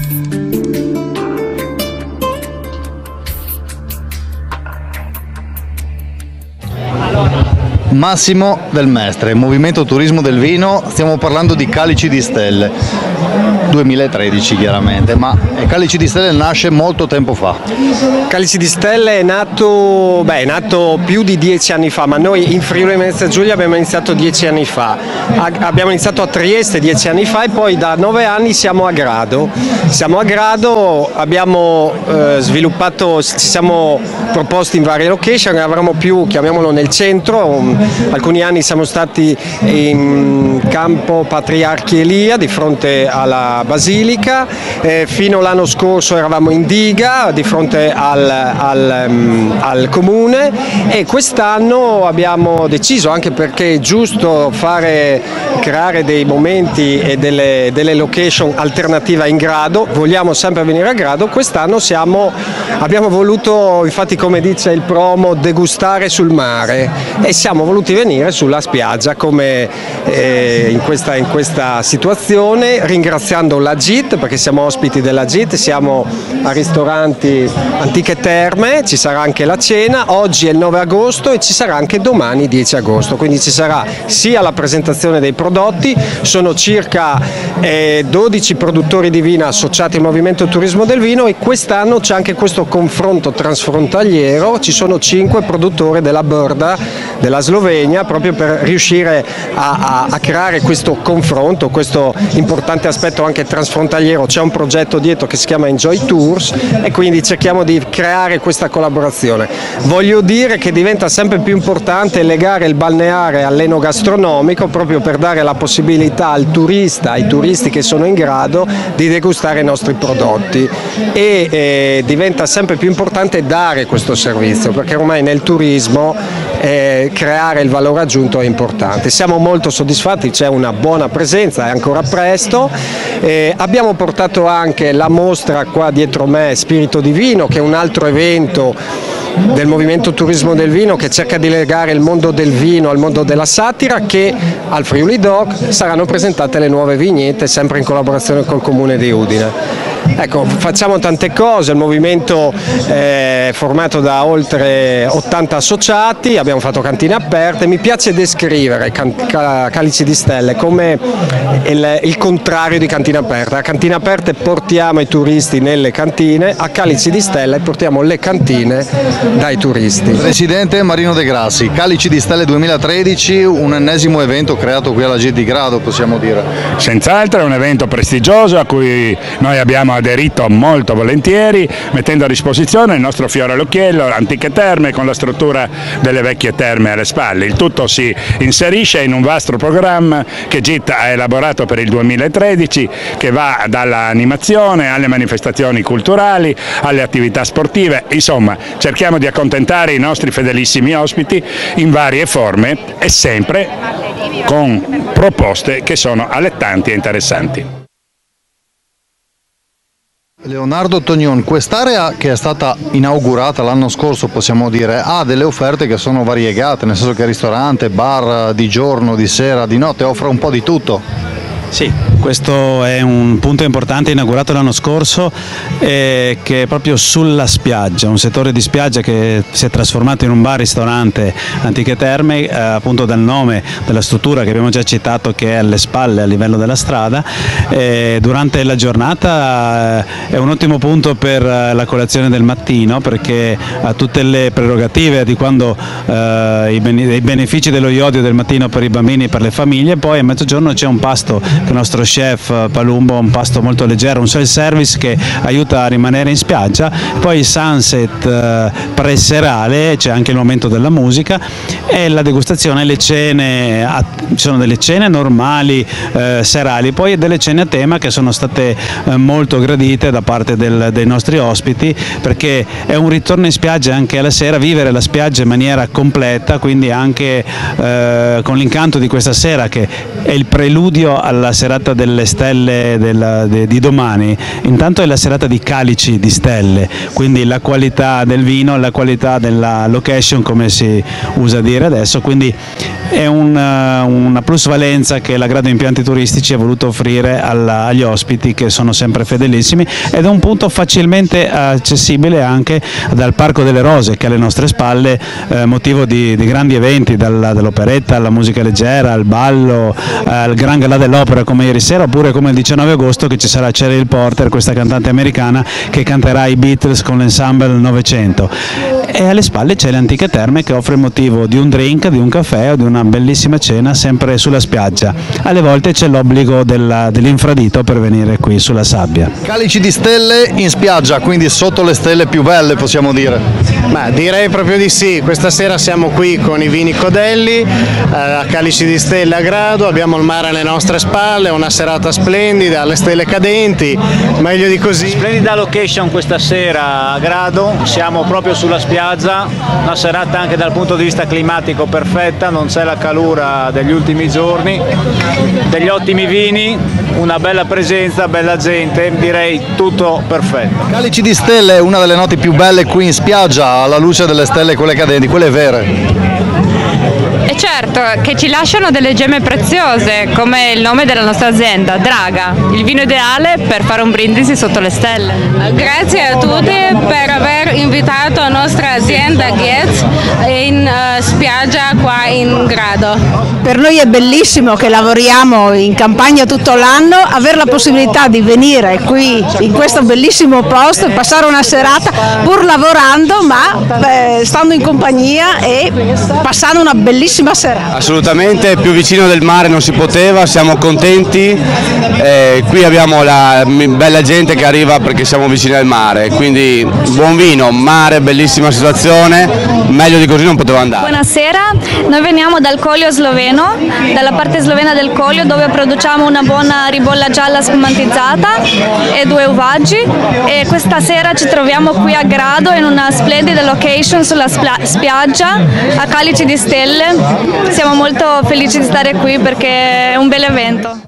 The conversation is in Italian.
Massimo Del Mestre, Movimento Turismo del Vino, stiamo parlando di Calici di Stelle, 2013 chiaramente, ma Calici di Stelle nasce molto tempo fa. Calici di Stelle è nato più di 10 anni fa, ma noi in Friuli Venezia Giulia abbiamo iniziato 10 anni fa, abbiamo iniziato a Trieste 10 anni fa e poi da 9 anni siamo a Grado. Abbiamo sviluppato, ci siamo proposti in varie location, ne avremo più, chiamiamolo nel centro. Alcuni anni siamo stati in campo Patriarchi Elia di fronte alla Basilica, fino all'anno scorso eravamo in Diga di fronte al comune e quest'anno abbiamo deciso, anche perché è giusto creare dei momenti e delle location alternative in Grado, vogliamo sempre venire a Grado, quest'anno abbiamo voluto, infatti come dice il promo, degustare sul mare e siamo voluti venire sulla spiaggia come in questa situazione, ringraziando la GIT perché siamo ospiti della GIT, siamo a ristoranti Antiche Terme, ci sarà anche la cena, oggi è il 9 agosto e ci sarà anche domani 10 agosto, quindi ci sarà sia la presentazione dei prodotti, sono circa 12 produttori di vino associati al Movimento Turismo del Vino e quest'anno c'è anche questo confronto transfrontaliero, ci sono 5 produttori della Brda della Slovenia proprio per riuscire a creare questo confronto, questo importante aspetto anche transfrontaliero. C'è un progetto dietro che si chiama Enjoy Tours e quindi cerchiamo di creare questa collaborazione. Voglio dire che diventa sempre più importante legare il balneare all'enogastronomico proprio per dare la possibilità ai turisti che sono in grado di degustare i nostri prodotti e diventa sempre più importante dare questo servizio perché ormai nel turismo creare il valore aggiunto è importante. Siamo molto soddisfatti, c'è una buona presenza, è ancora presto. Abbiamo portato anche la mostra qua dietro me, Spirito di Vino, che è un altro evento del Movimento Turismo del Vino che cerca di legare il mondo del vino al mondo della satira, che al Friuli Doc saranno presentate le nuove vignette sempre in collaborazione col Comune di Udine. Ecco, facciamo tante cose, il movimento è formato da oltre 80 associati, abbiamo fatto cantine aperte, mi piace descrivere Calici di Stelle come il contrario di cantine aperte. A cantine aperte portiamo i turisti nelle cantine, a Calici di Stelle portiamo le cantine dai turisti. Presidente Marino De Grassi, Calici di Stelle 2013, un ennesimo evento creato qui alla GIT di Grado, possiamo dire. Senz'altro è un evento prestigioso a cui noi abbiamo aderito molto volentieri, mettendo a disposizione il nostro fiore all'occhiello, Antiche Terme, con la struttura delle vecchie terme alle spalle. Il tutto si inserisce in un vasto programma che GIT ha elaborato per il 2013, che va dall'animazione alle manifestazioni culturali, alle attività sportive, insomma cerchiamo di accontentare i nostri fedelissimi ospiti in varie forme e sempre con proposte che sono allettanti e interessanti. Leonardo Tognon, quest'area che è stata inaugurata l'anno scorso, possiamo dire, ha delle offerte che sono variegate, nel senso che ristorante, bar di giorno, di sera, di notte, offre un po' di tutto. Sì, questo è un punto importante inaugurato l'anno scorso che è proprio sulla spiaggia, un settore di spiaggia che si è trasformato in un bar-ristorante Antiche Terme, appunto dal nome della struttura che abbiamo già citato, che è alle spalle a livello della strada. Durante la giornata è un ottimo punto per la colazione del mattino perché ha tutte le prerogative di quando i benefici dello iodio del mattino per i bambini e per le famiglie. Poi a mezzogiorno c'è un pasto che il nostro chef Palumbo, un pasto molto leggero, un self-service che aiuta a rimanere in spiaggia. Poi il sunset pre-serale, c'è anche il momento della musica e la degustazione, le cene, ci sono delle cene normali serali, poi delle cene a tema che sono state molto gradite da parte dei nostri ospiti, perché è un ritorno in spiaggia anche alla sera, vivere la spiaggia in maniera completa, quindi anche con l'incanto di questa sera che è il preludio alla alla serata delle stelle di domani, intanto è la serata di calici di stelle, quindi la qualità del vino, la qualità della location, come si usa dire adesso, quindi è una plusvalenza che la Grado Impianti Turistici ha voluto offrire agli ospiti, che sono sempre fedelissimi, ed è un punto facilmente accessibile anche dal Parco delle Rose, che è alle nostre spalle, motivo di grandi eventi, dall'operetta alla musica leggera, al ballo, al Gran Galà dell'Opera come ieri sera, oppure come il 19 agosto che ci sarà Cheryl Porter, questa cantante americana che canterà i Beatles con l'ensemble 900. E alle spalle c'è le Antiche Terme, che offre il motivo di un drink, di un caffè o di una bellissima cena sempre sulla spiaggia. Alle volte c'è l'obbligo dell'infradito per venire qui sulla sabbia. Calici di stelle in spiaggia, quindi sotto le stelle più belle, possiamo dire. Ma direi proprio di sì. Questa sera siamo qui con i vini Codelli a Calici di Stelle a Grado, abbiamo il mare alle nostre spalle, una serata splendida, le stelle cadenti, meglio di così. Splendida location questa sera a Grado, siamo proprio sulla spiaggia, una serata anche dal punto di vista climatico perfetta, non c'è la calura degli ultimi giorni, degli ottimi vini, una bella presenza, bella gente, direi tutto perfetto. Calici di Stelle è una delle notti più belle qui in spiaggia, alla luce delle stelle, quelle cadenti, quelle vere. E certo, che ci lasciano delle gemme preziose, come il nome della nostra azienda, Draga, il vino ideale per fare un brindisi sotto le stelle. Grazie a tutti per aver invitato la nostra azienda Ghez in spiaggia qua in Grado. Per noi è bellissimo che lavoriamo in campagna tutto l'anno, avere la possibilità di venire qui in questo bellissimo posto e passare una serata pur lavorando, ma stando in compagnia e passando una bellissima serata. Assolutamente, più vicino del mare non si poteva, siamo contenti, qui abbiamo la bella gente che arriva perché siamo vicini al mare, quindi buon vino, mare, bellissima situazione, meglio di così non poteva andare. Buonasera, noi veniamo dal Collio sloveno, dalla parte slovena del Collio, dove produciamo una buona ribolla gialla spumantizzata e 2 uvaggi, e questa sera ci troviamo qui a Grado in una splendida location sulla spiaggia a Calici di Stelle. Siamo molto felici di stare qui perché è un bel evento.